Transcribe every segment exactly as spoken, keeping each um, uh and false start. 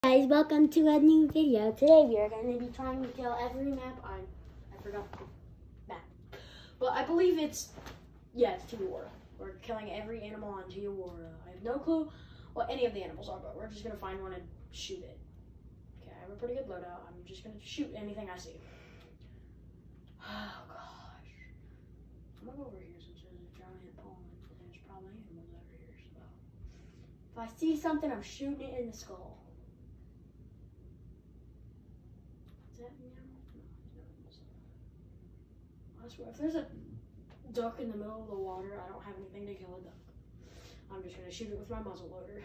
Guys, welcome to a new video. Today we are going to be trying to kill every map on, I forgot the map, but I believe it's, yeah, it's Tiawara. We're killing every animal on Tiawara. I have no clue what any of the animals are, but we're just going to find one and shoot it. Okay, I have a pretty good loadout. I'm just going to shoot anything I see. Oh gosh. I'm going to go over here since there's a giant pond. There's probably animals over here, so. If I see something, I'm shooting it in the skull. I swear, if there's a duck in the middle of the water, I don't have anything to kill a duck. I'm just gonna shoot it with my muzzle loader.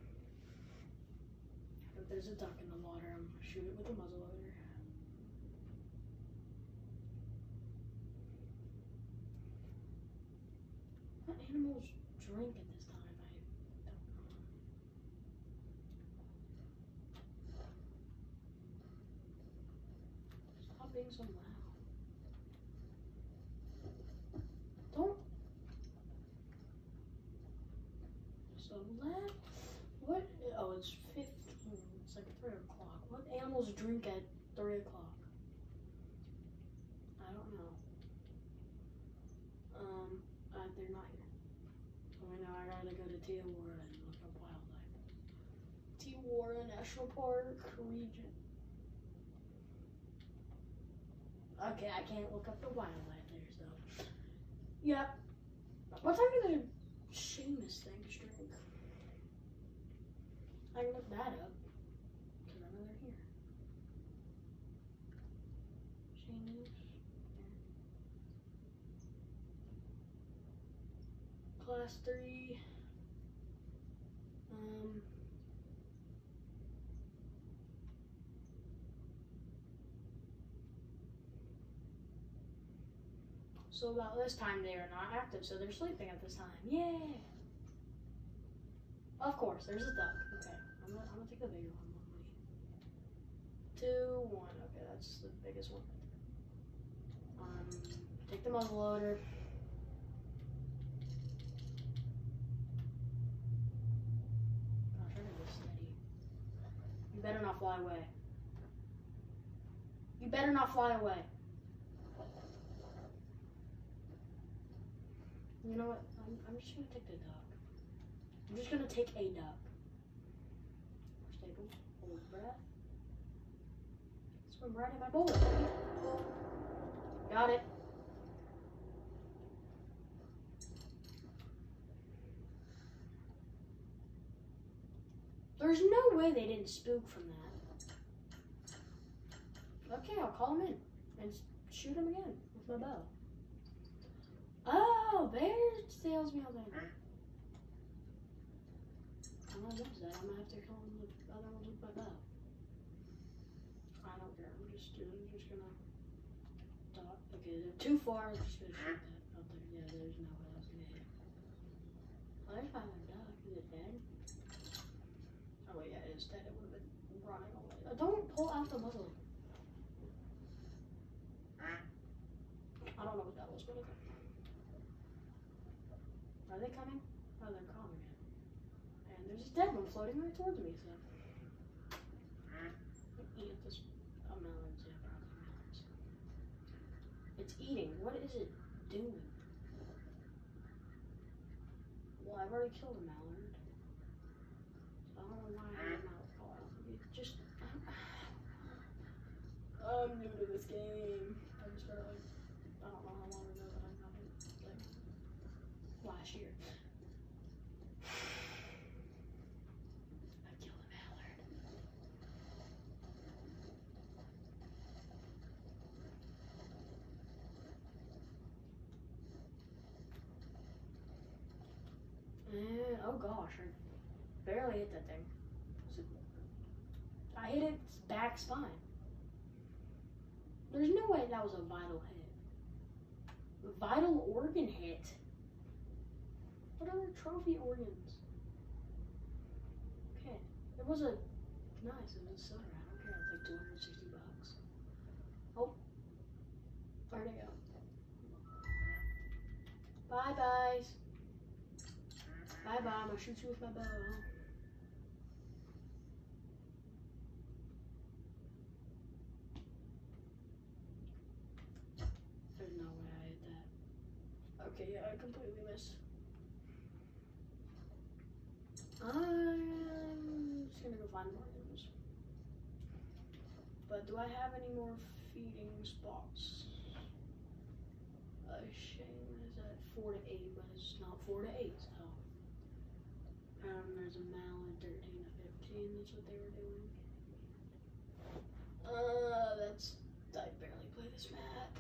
If there's a duck in the water, I'm gonna shoot it with a muzzle loader. What animals drink at this time? I don't know. Stop being so loud. Don't. So let. What? Oh, it's fifteen. It's like three o'clock. What animals drink at three o'clock? I don't know. Um, uh, they're not here. So I know I gotta go to Tiawara and look up wildlife. Tiawara National Park region. Okay, I can't look up the wildlife there, so. Yeah. What time do the Seamus things drink? I can look that up. Because I know they're here. Seamus. Class three. Um. So about this time they are not active, so they're sleeping at this time. Yay! Of course, there's a duck. Okay, I'm gonna, I'm gonna take the bigger one. Two, one. Okay, that's the biggest one. Um, take the muzzle loader. Gosh, I gotta go steady. You better not fly away. You better not fly away. You know what? I'm, I'm just gonna take the duck. I'm just gonna take a duck. Stable, hold breath. Swim right in my bowl. Got it. There's no way they didn't spook from that. Okay, I'll call him in and shoot him again with my bow. Oh, bear sails me all the way. I'm not against that. I'm gonna have to kill him with the other ones with my bow. I don't care. I'm just, I'm just gonna dot. Okay, they're too far. I'm just gonna shoot that out there. Yeah, there's no way else to get hit. Oh, there's my other duck. Is it dead? Oh, wait, yeah, it is dead. It would have been running away. Uh, don't pull out the muzzle. I don't know what that was, but okay. Are they coming? Oh, they're coming. And there's a dead one floating right towards me, so. Eat this. Oh, melons, yeah, probably melons. It's eating. What is it doing? Well, I've already killed a mallard. So I don't know why I have a mallard collar. Just. I'm new to this game. I just started, like, I don't know how long ago that I've gotten it. Like, last year. I killed a mallard. And, oh gosh, I barely hit that thing. I hit its back spine. There's no way that was a vital hit. A vital organ hit? What other trophy organs? Okay, it was a nice, it was a silver. I don't care, it's like two hundred sixty bucks. Oh, where'd it go? Bye, guys. Bye bye, I'm gonna shoot you with my bow. Yeah, I completely missed. I'm just gonna go find more animals. But do I have any more feeding spots? A shame is at four to eight, but it's not four to eight, so. Um, there's a mallard thirteen to fifteen, that's what they were doing. Uh, that's, I barely play this map.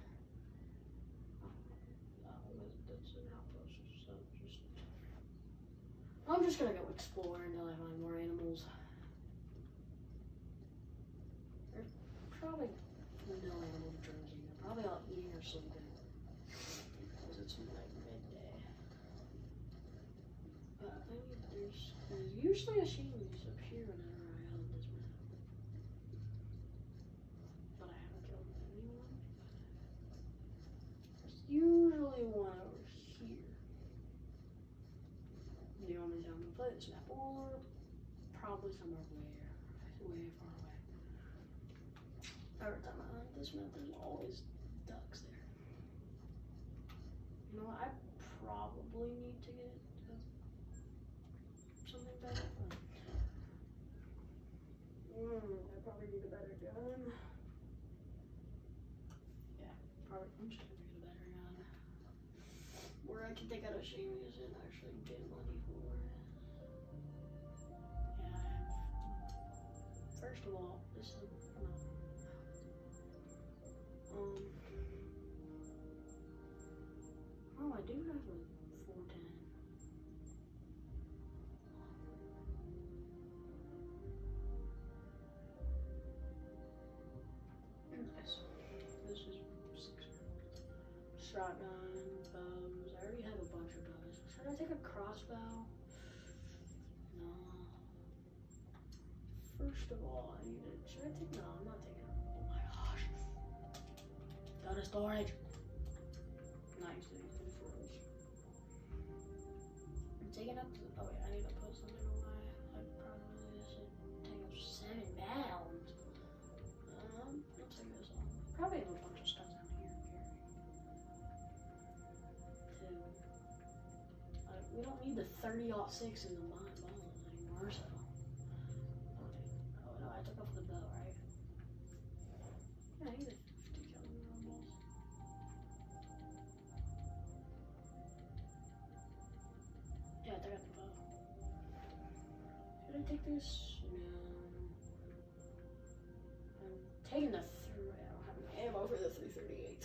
That's an outpost, so just. I'm just gonna go explore until I find more animals. There's probably no animal drinking. They're probably all eating or sleeping. Because it's like midday. But I think there's, there's usually a Shinies up here whenever I hunt this map. But I haven't killed anyone. There's usually one over here. The only time we play this map, or probably somewhere way, way far away. Every time I hunt this map, there's always ducks there. You know what? I probably need to get uh, something better. Mm, I probably need a better gun. Yeah, probably. I'm just gonna get a better gun. Where I can take out a Shinies and actually get money for it. Yeah, I have. First of all, this is no. Um. Oh, I do have a four ten. Nice. This is six. Shotgun, bows. I already have a bunch of bows. Should I take a crossbow? No. First of all, I need to. Should I take? No, I'm not taking it. Oh my gosh. Got a storage. Nice. These froze. I'm taking up. The, oh wait, I need to put something on my. I probably should take up seven pounds. Um, I'll take this off. Probably have a bunch of stuff down here. Two. Uh, we don't need the thirty aught six in the mine bones anymore, so. Oh no, I took off the bow, right? Yeah, he's a fifty caliber almost. Yeah, I took out the bow. Should I take this? No. I'm taking the three. I don't have any ammo for the three thirty-eight.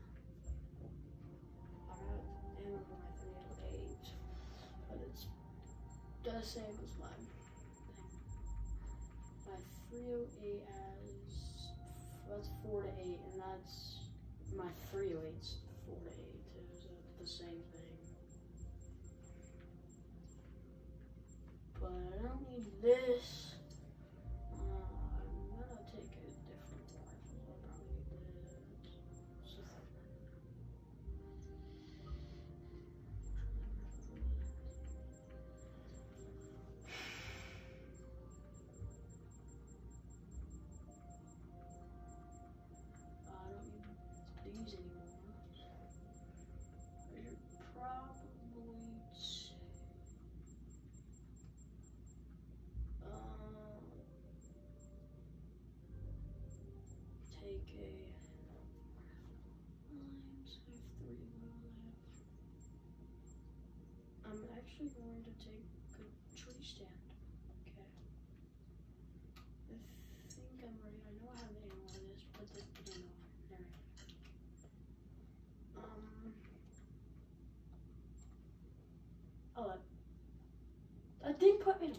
I have ammo for my three oh eight, but it's the same as mine. My three oh eight has, that's four to eight, and that's, my three oh eight's four to eight too, so it's the same thing. But I don't need this. Uh, I'm gonna take a different rifle. I'll probably need this. So, I don't need these anymore. I should probably um, take a lines. I have three of them left. I'm actually going to take a tree stand. Okay. I think I'm ready. I know I have ammo on this, but the, no, no, there it is. Um. Oh, I, I didn't put in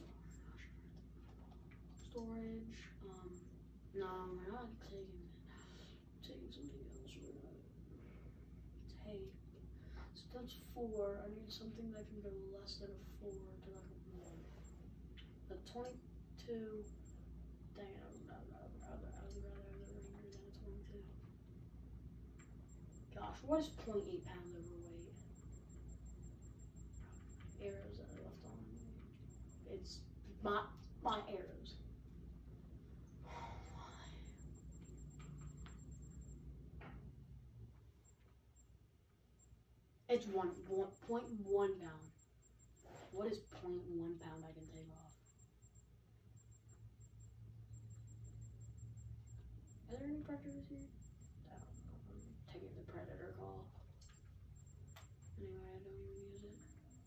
storage. Um, no, we're not taking it. Taking something else. We're not. It's hay. So that's four. I need something that can go less than a four to like a one. A twenty-two. Dang it, I would rather, I would rather, I would rather have the Ranger than a twenty-two. Gosh, what is zero point eight pounds overweight? Arrows that I left on. It's my my arrows. It's one, one point one pound. What is point one pound I can take off? Are there any predators here? I don't know. I'm taking the predator call. Anyway, I don't even use it.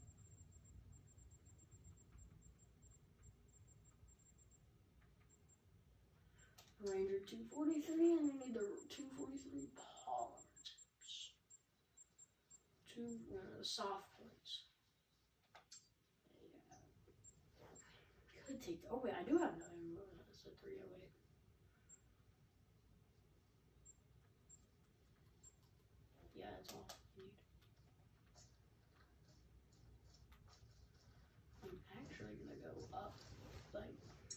Ranger two forty-three, and we need the two forty-three polymer tips. Two uh, soft points. Yeah. Could take. Oh wait, I do have another. It's a three oh eight. Yeah, that's all I need. I'm actually gonna go up, like.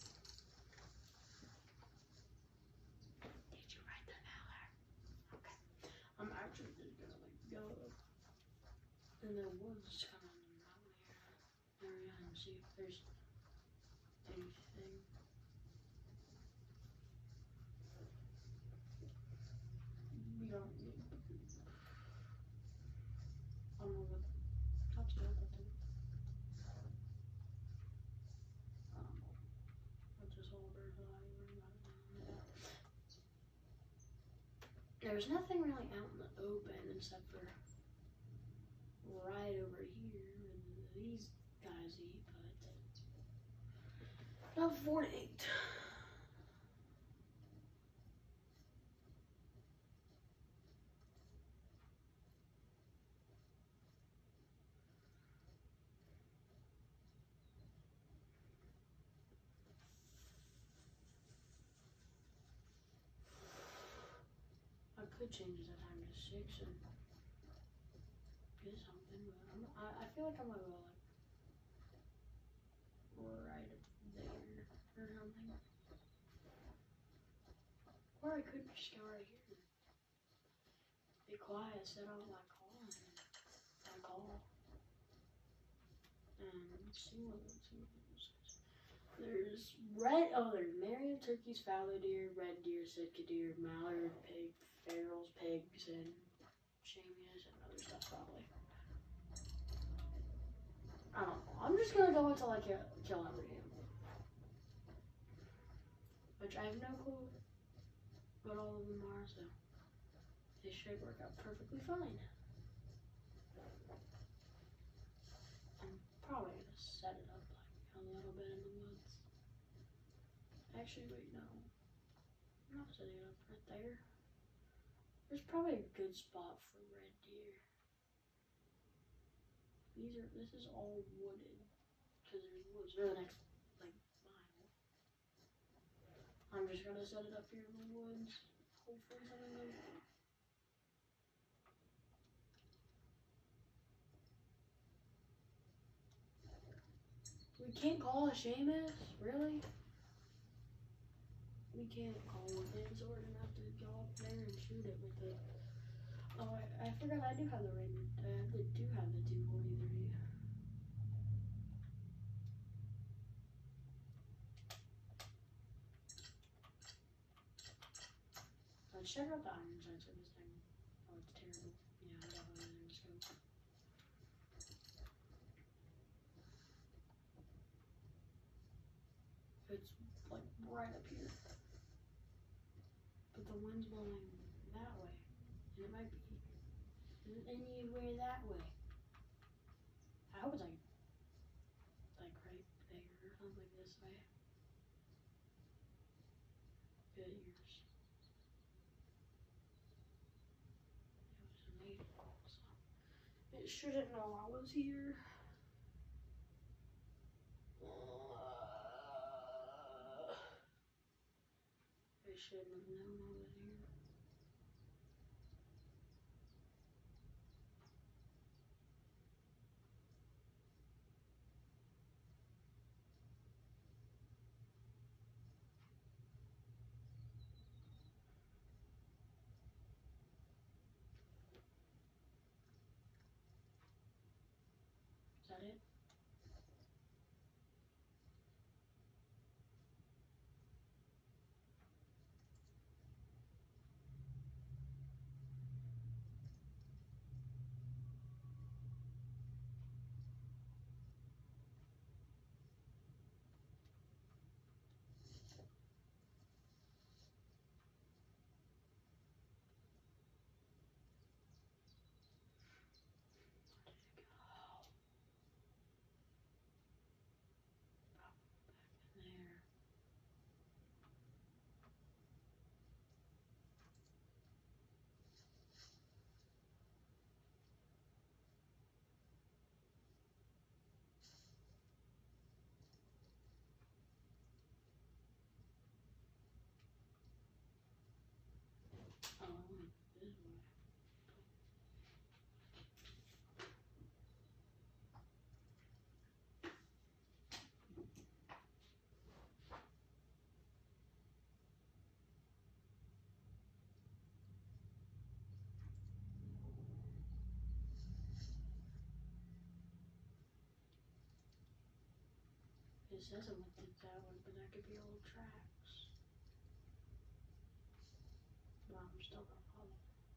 Did you write that out there? Okay. I'm actually just gonna like go up in the woods, kind of in the mountain area, and see if there's anything. We don't need. I don't know what. That's good. I think. I don't know. That's just all birds that I worry about. There's nothing really out in the open except for right over here where these guys eat, but not forty-eight. I could change the time to six and get something, but I'm, I, I feel like I'm gonna go like right up there or something. Or I could just go right here. Be quiet, set out my call and my call. And let's see what let's see what this is. There's red oh there's Merriam turkeys, fallow deer, red deer, Sitka deer, mallard, pig, ferals, pigs, and chamois and other stuff probably. I don't know. I'm just gonna go until I kill, kill every animal. Which I have no clue what all of them are, so they should work out perfectly fine. I'm probably gonna set it up like a little bit in the woods. Actually, wait, no. I'm not setting it up right there. There's probably a good spot for red deer. These are, this is all wooded, because there's woods for the next, like, mile. I'm just gonna set it up here in the woods. Hopefully something goes on. We can't call a Seamus? Really? We can't call it, so we're gonna have to go up there and shoot it with it. Oh, I, I forgot I do have the Ranger. I do have the two forty-three. Let's check out the iron sights of this thing. Oh, it's terrible. Yeah, I definitely didn't scope. It's like right up here. But the wind's blowing that way. And it might be anywhere that way. I hope it's like, like right there or something this way. Good ears. It was an eight ball, so it shouldn't know I was here. Uh, it shouldn't have known I was here. Is that it? it says it went through that one, but that could be old tracks. Well, I'm still gonna follow.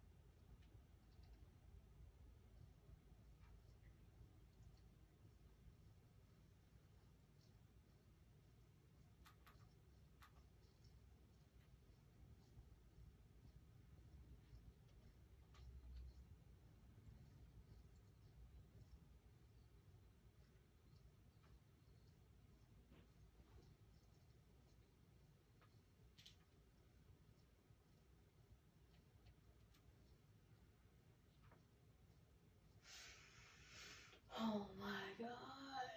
Oh my gosh.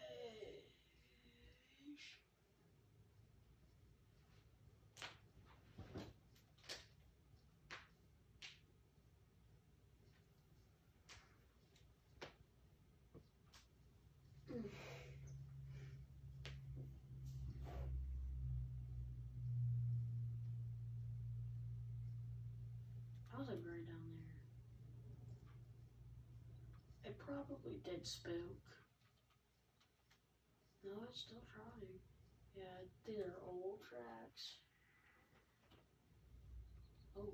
I was like right down there. It probably did spook. No, it's still trying. Yeah, these are old tracks. Oh.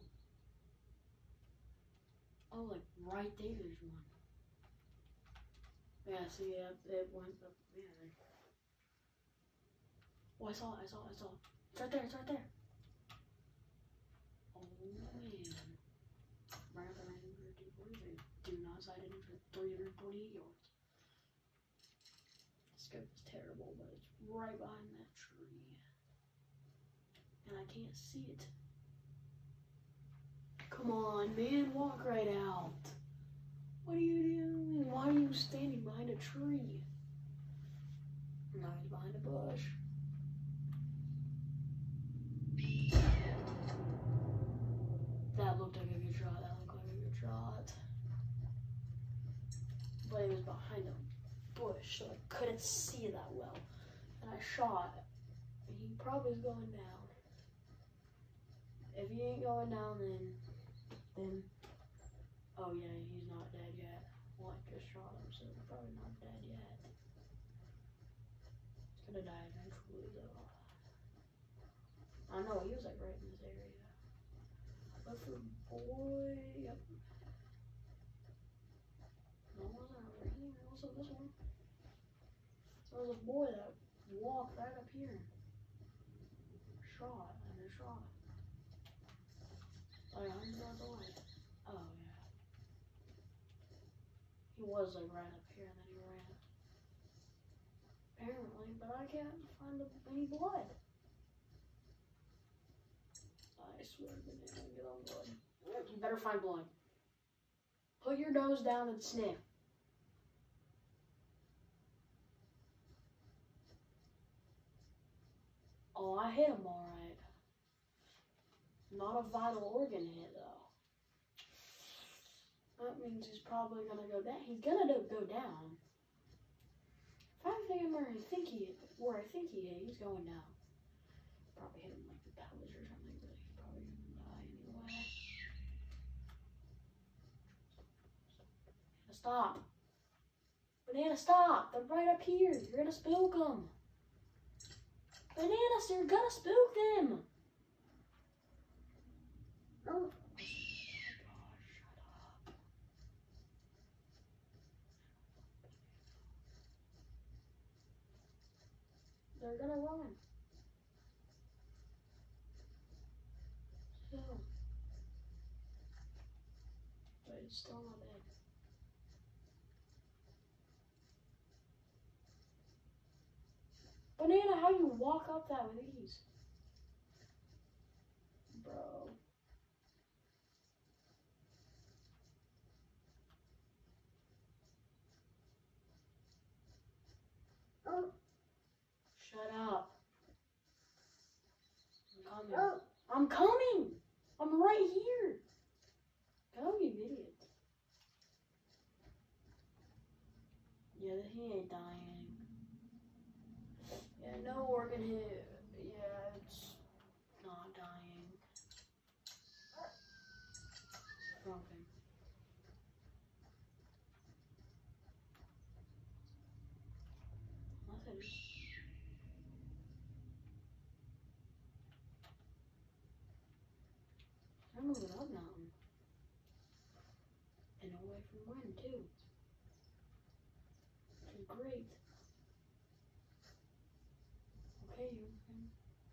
Oh, like right there, there's one. Yeah, see, yeah, it went up. Yeah, there. Oh, I saw it, I saw it, I saw it. It's right there, it's right there. Oh, man. Right up around here, two forty-three. Do not sight it for three hundred twenty-eight yards. The scope is terrible, but it's right behind that tree. And I can't see it. Come on, man, walk right out. What are you doing? Why are you standing behind a tree? Now he's behind a bush. That looked like a good shot. That looked like a good shot. But it was behind a bush, so I couldn't see that well. And I shot. And he probably is going down. If he ain't going down, then, then, oh yeah, he's not dead yet. Well, I just shot him, so he's probably not dead yet. He's gonna die eventually, though. I know, he was like right in this area. Look for boy, yep. No, it wasn't over here, it was this one. So there was a boy that walked right up here. Shot, and a shot. Oh yeah, hundred yards away. Oh yeah. He was like right up here and then he ran. Apparently, but I can't find any blood. I swear to goodness, I'm gonna get on blood. You better find blood. Put your nose down and sniff. Oh, I hit him alright. Not a vital organ hit though. That means he's probably gonna go down. He's gonna do, go down. If I think where I think he where I think he hit, he's going down. Probably hit him like the pelvis or something, but he's probably gonna die anyway. Stop. Banana, stop. They're right up here. You're gonna spook them. Bananas, you're gonna spook them. Oh. Oh gosh, shut up. They're gonna run. So. But it's still not dead. Banana, how you walk up that with ease? Bro. Oh. Shut up. I'm coming. Oh. I'm coming. I'm right here. Go, you idiot. Yeah, he ain't dying. Yeah, no organ hit. Yeah, it's not dying. Wrong thing. Unless it is. I'm moving up mountain. And away from wind, too. Which is great. Okay, you can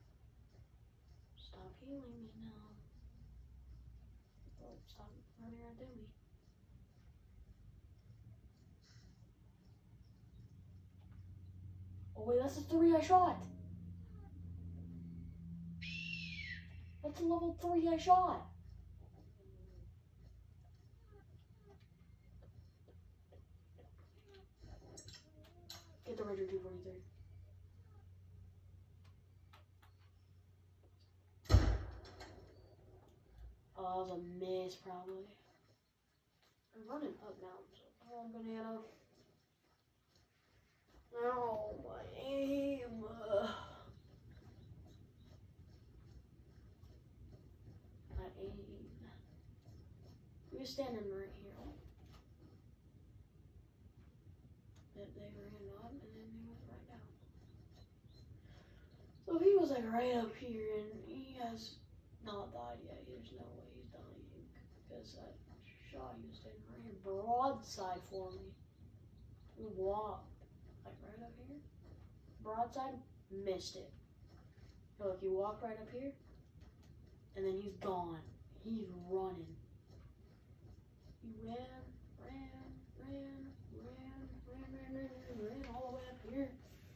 stop healing me now. Oh, stop running right at me. Oh wait, that's the three I shot. That's a level three I shot. Get the Ranger two forty-three. Oh, that was a miss, probably. I'm running up mountains. Oh, banana. Oh, my aim. My aim. He was standing right here. They, they ran up and then they went right down. So he was like right up here and he has not died yet. There's no way he's dying because that shot he was standing right here broadside for me. He walked like right up here. Broadside, missed it. Look, he walked right up here and then he's gone. He's running. He ran, ran, ran, ran, ran, ran, ran, ran, ran all the way up here.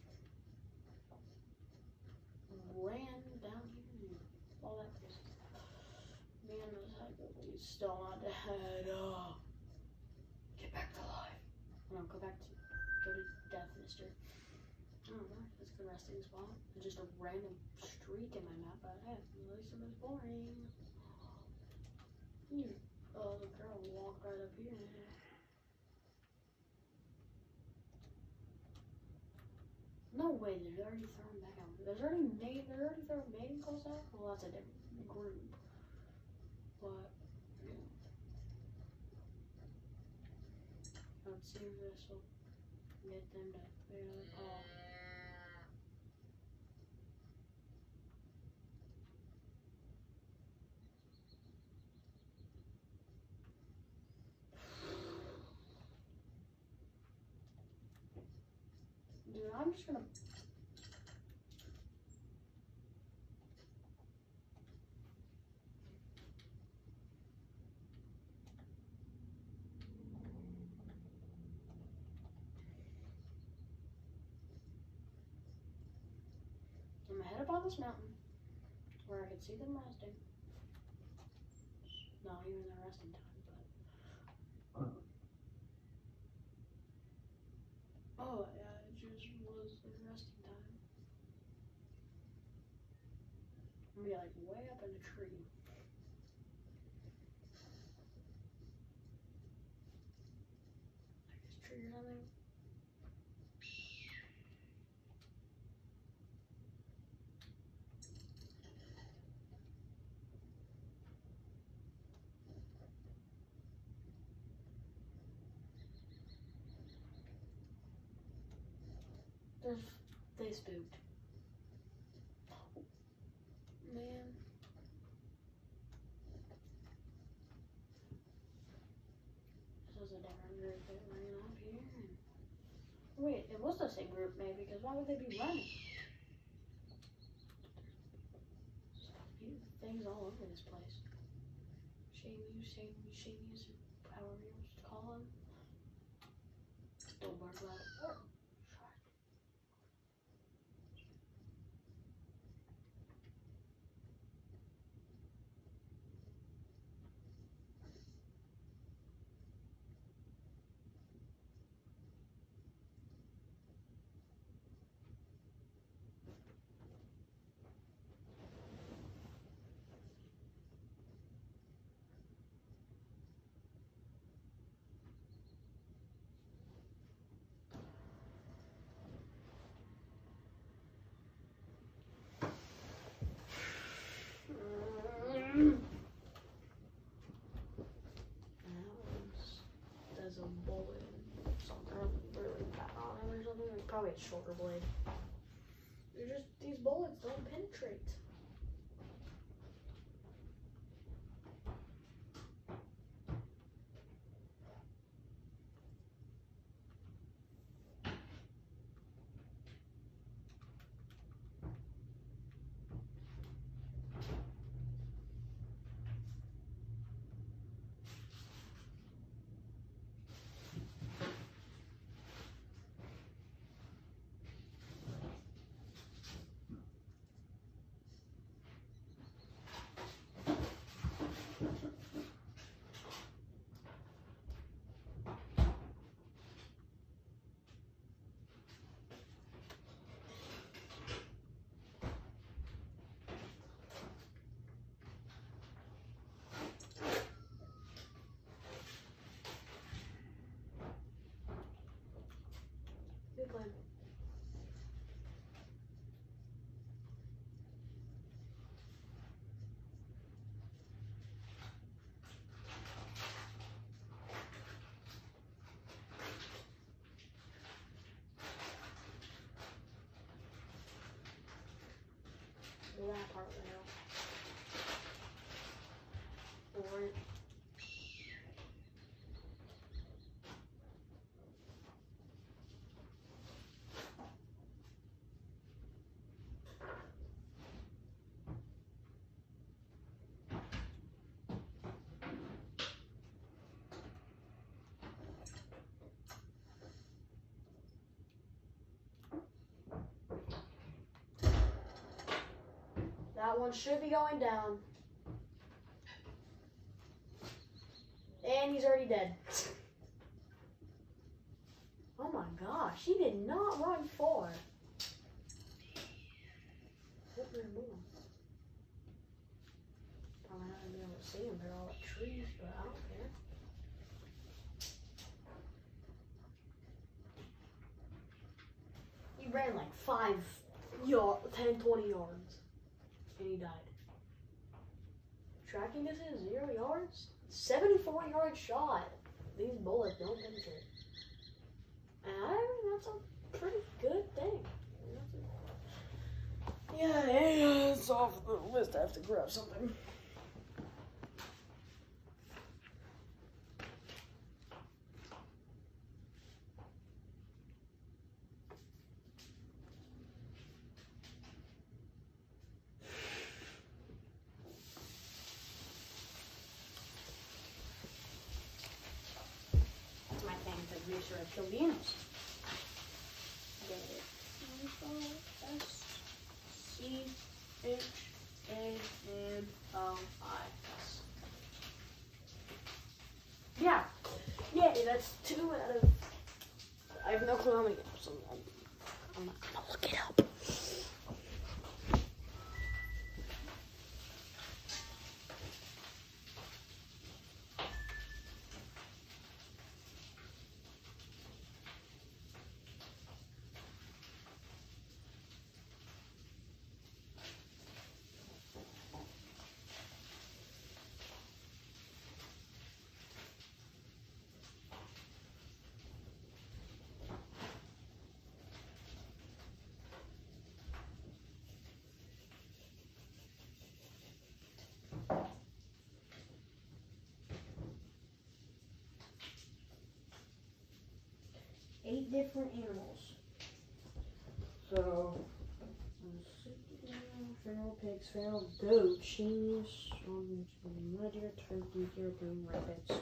Ran down here. All that place. Man, this he's still not dead. Oh. Get back to life. No, go back to go to death, mister. I don't know. It's the resting spot. It's just a random streak in my map, but hey, at least it was boring. Here. Oh, the girl walked right up here. No way, they're already throwing back out. There's already made they're already throwing mating calls out? Well, that's a different group. But yeah. Let's see if this will get them to play another call. Dude, I'm just gonna I'm gonna head up on this mountain where I can see them resting. Not even their resting time, but oh yeah, it just was their resting time. I'm gonna be like way up in the tree. Like this tree or something. They're, they spooked. Man. This was a different group that ran up here. And wait, it was the same group maybe, because why would they be running? Things all over this place. Shame you, shame you, shame you, however you want to call them. Don't bark loud. There's a bullet, something really bad on him or something. Like probably a shoulder blade. They're just, these bullets don't penetrate. to that part now. Or that one should be going down. And he's already dead. Oh my gosh, he did not run far. Probably not gonna be able to see him. They're all like trees, but I don't care. He ran like five, yard, ten, twenty yards, and he died. Tracking distance zero yards. seventy-four yard shot. These bullets don't penetrate. And I think that's a pretty good thing. Yeah, yeah, it's off the list. I have to grab something. Make sure I kill the animals. Get it. S C H A N O I S. Yeah. Yeah, that's two out of. I have no clue how many. So I'm, I'm not gonna look it up. Eight different animals. So, feral pigs, feral goats, sheep, muddeer, turkey, European rabbits.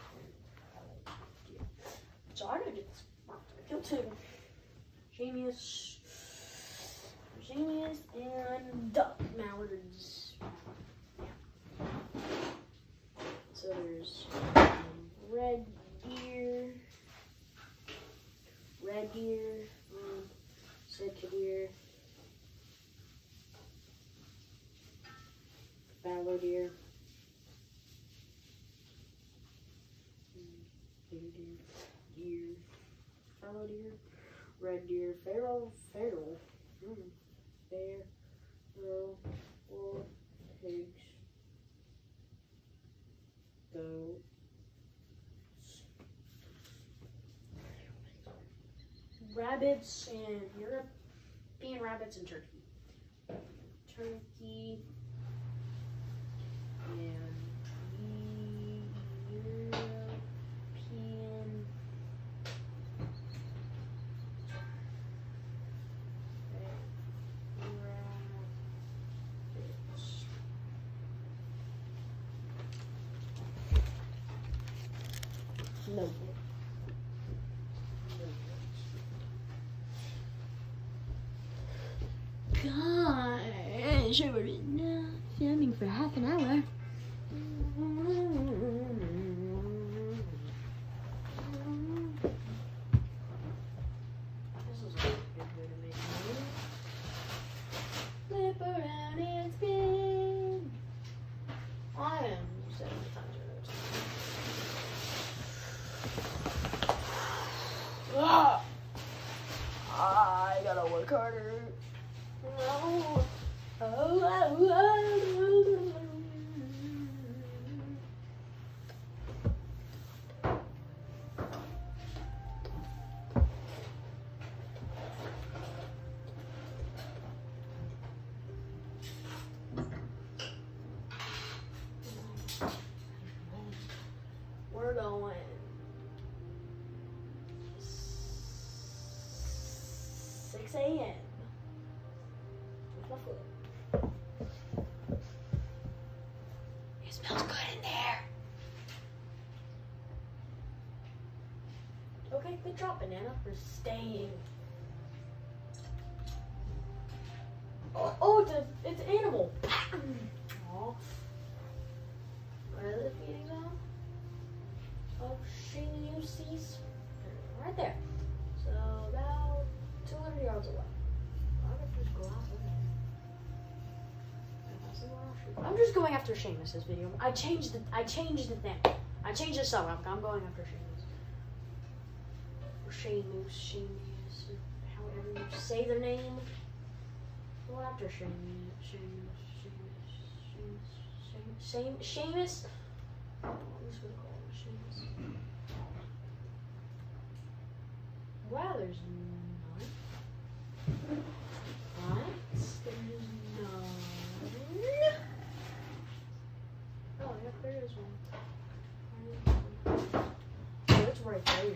So I did this. I killed two. Shamius, Shamius, and duck mallards. Yeah. So there's um, red deer. Red deer, um, Sitka deer, fallow deer, deer, deer, deer, fallow deer, red deer, feral, feral, mm, bear, feral, wolf, pigs, goat. Rabbits and European rabbits and turkey. Turkey and European rabbits. No. Gosh, I've been uh, filming for half an hour. This is a good way to make money. Flip around and spin. I am seventy times over. Ah! I gotta work harder. No. Oh, oh, oh. We're going six A M with my foot. It smells good in there. Okay, good job, Banana, for staying. Oh, oh it's a, it's an animal. Aw. Where are the feeding zone? Of Shaynusies. Right there. So about two hundred yards away. I could just go out there. I'm just going after Seamus this video. I changed the I changed the thing. I changed the song. I'm, I'm going after Seamus. Or Shaymus, Seamus, however you say their name. Go after Seamus, Seamus, Seamus, Seamus, Seamus, Seamus. I'm just gonna call him Seamus. Wow, there's none. What? There's none. Oh, yep, there is one. Oh, it's right there.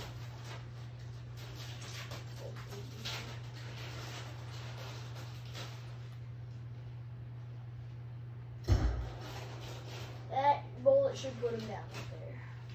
That bullet should put him down right there.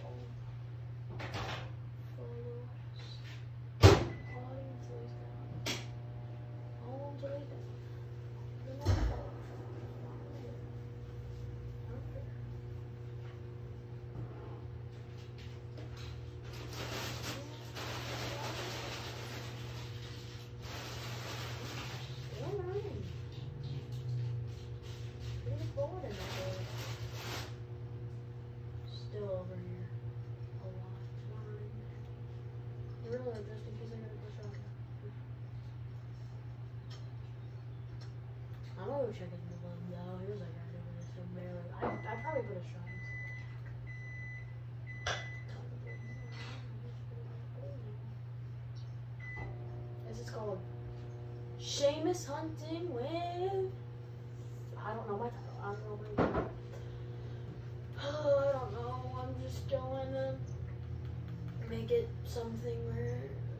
Still over here. A lot. Really, just in case I gotta push on. I'm gonna go check his blood though. He was like right over this. So barely. I I probably put a shot. This is called Seamus Hunting with. I don't know my title. I don't know my title. I don't know. I'm just going to make it something where.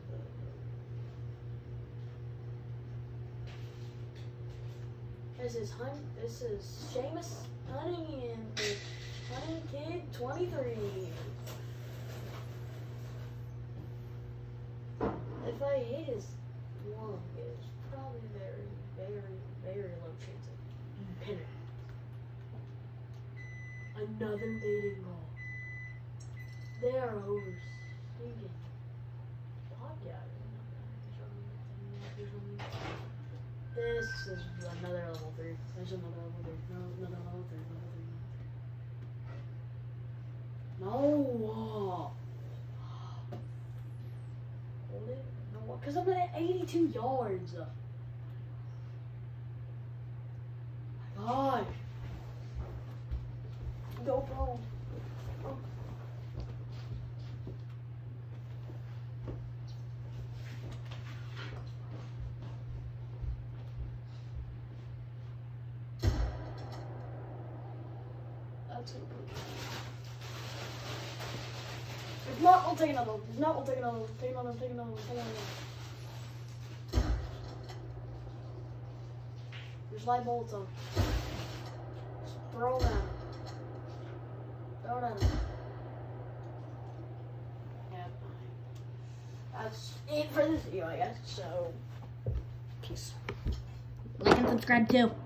This is hunt. This is Seamus Hunting and the Hunting Kid twenty-three. If I hit his lung, it's probably very, very, very low chance of pinning. Another mating call. They are over stinking. Hot yeah. This is another level three. There's another level three. No, another level three. Level three. No. Hold it. No, because I'm at eighty-two yards. My God. GoPro. Oh. That's gonna put it. If not, I'll take another one. If not, we'll take another one. Take another one, take another one, take another one. There's light bolts on. Just throw them. Throw them. Yeah, that's it for this video, I guess. So, peace. Like and subscribe too.